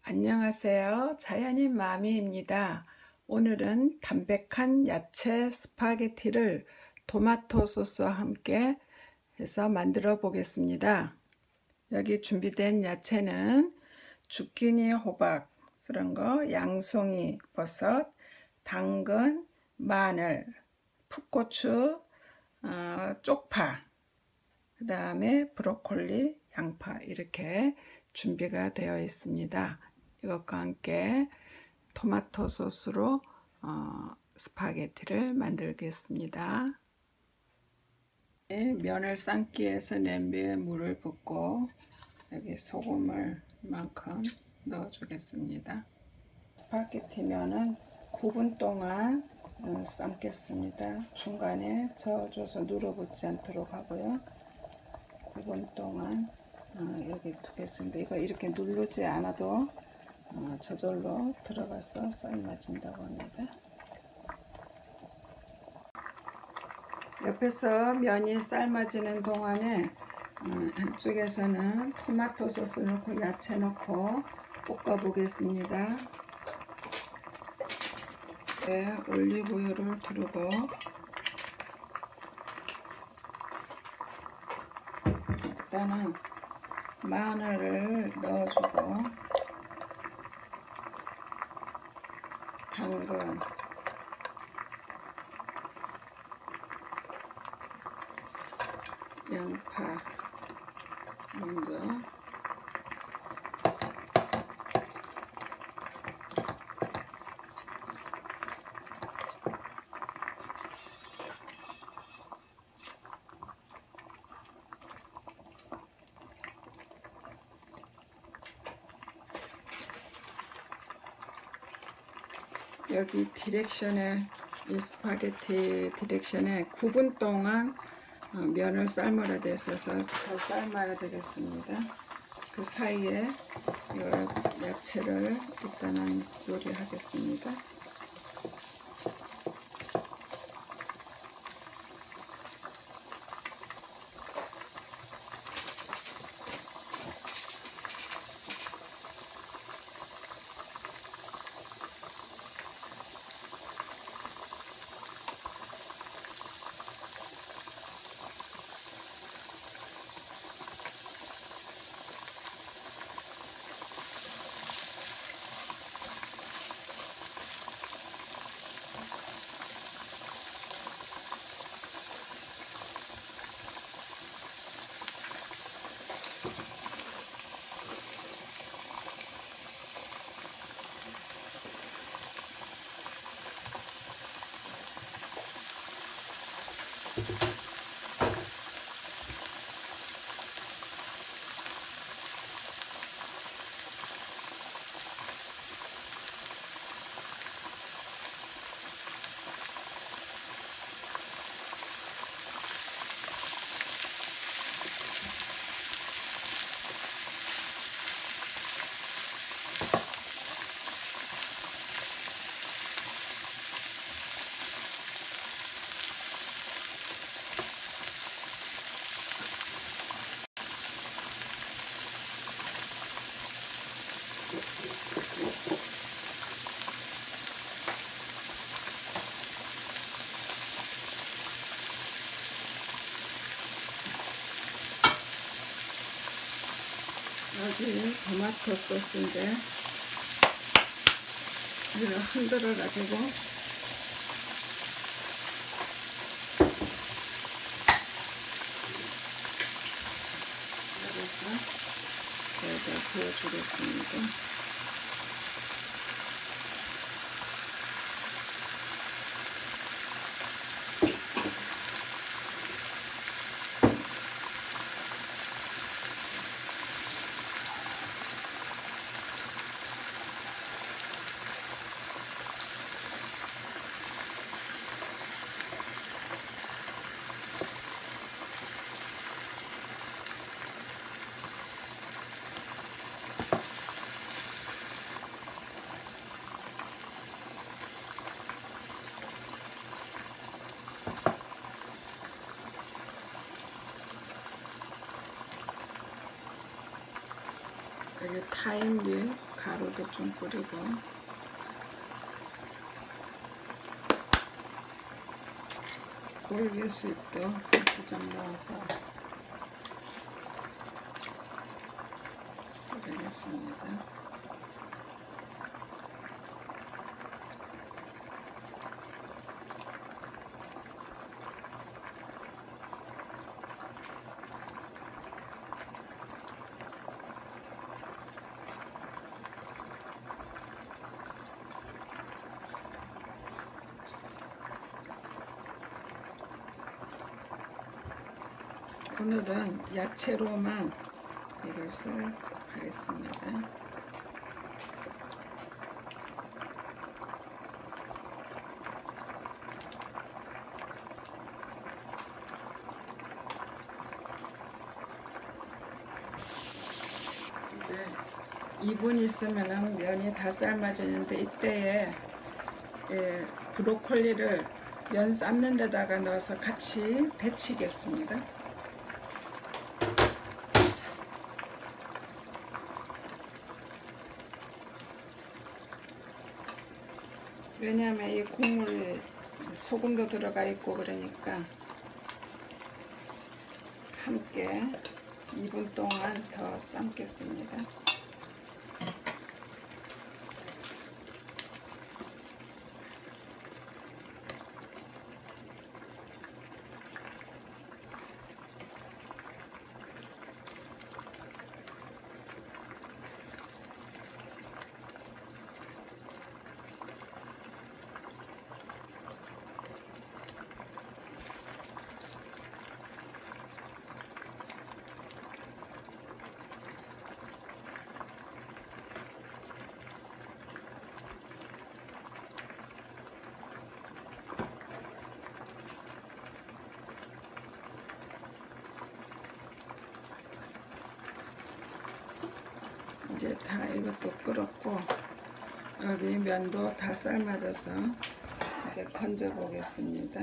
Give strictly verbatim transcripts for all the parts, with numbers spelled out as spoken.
안녕하세요. 자연인 마미입니다. 오늘은 담백한 야채 스파게티를 토마토 소스와 함께 해서 만들어 보겠습니다. 여기 준비된 야채는 주끼니, 호박, 쓰는 거, 양송이, 버섯, 당근, 마늘, 풋고추, 어, 쪽파, 그 다음에 브로콜리, 양파 이렇게 준비가 되어 있습니다. 이것과 함께 토마토 소스로 어, 스파게티를 만들겠습니다. 면을 삶기 위해서 냄비에 물을 붓고 여기 소금을 이만큼 넣어 주겠습니다. 스파게티 면은 구 분 동안 삶겠습니다. 중간에 저어줘서 눌어붙지 않도록 하고요. 구 분 동안 어, 여기 두겠습니다. 이거 이렇게 누르지 않아도 어, 저절로 들어가서 삶아진다고 합니다. 옆에서 면이 삶아지는 동안에 어, 한쪽에서는 토마토 소스 넣고 야채 넣고 볶아 보겠습니다. 네, 올리브유를 두르고 일단은 마늘을 넣어주고 당근, 양파 먼저 여기 디렉션에 이 스파게티 디렉션에 구 분 동안 면을 삶아야 돼서 더 삶아야 되겠습니다. 그 사이에 이걸 야채를 일단은 요리하겠습니다. 여기 토마토 소스인데 이걸 흔들어 가지고 여기서 여기다 부어주겠습니다. 여기 타임류 가루도 좀 뿌리고 골개수잎도 두 점 넣어서 뿌리겠습니다. 오늘은 야채로만 이것을 하겠습니다. 이제 이 분 있으면 면이 다 삶아지는데 이때에 예, 브로콜리를 면 삶는 데다가 넣어서 같이 데치겠습니다. 왜냐하면 이 국물에 소금도 들어가 있고 그러니까 함께 이 분 동안 더 삶겠습니다. 이제 다 이것도 끓었고 여기 면도 다 삶아져서 이제 건져 보겠습니다.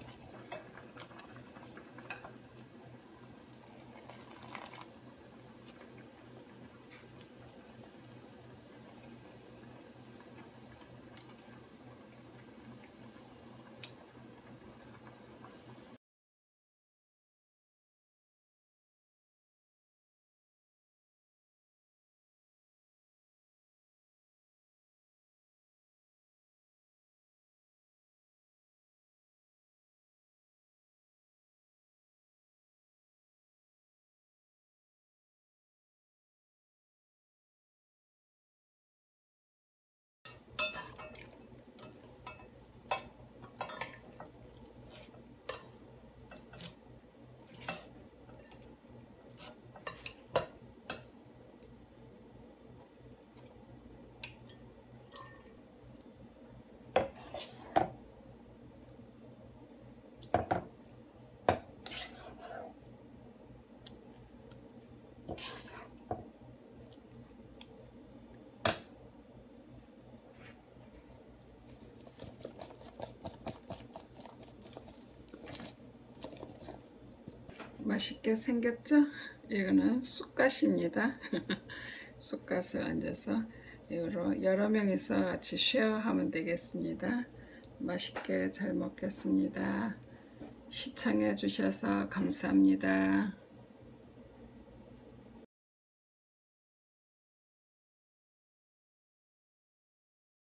맛있게 생겼죠? 이거는 쑥갓입니다. 쑥갓을 얹어서 이거로 여러 명이서 같이 쉐어하면 되겠습니다. 맛있게 잘 먹겠습니다. 시청해 주셔서 감사합니다.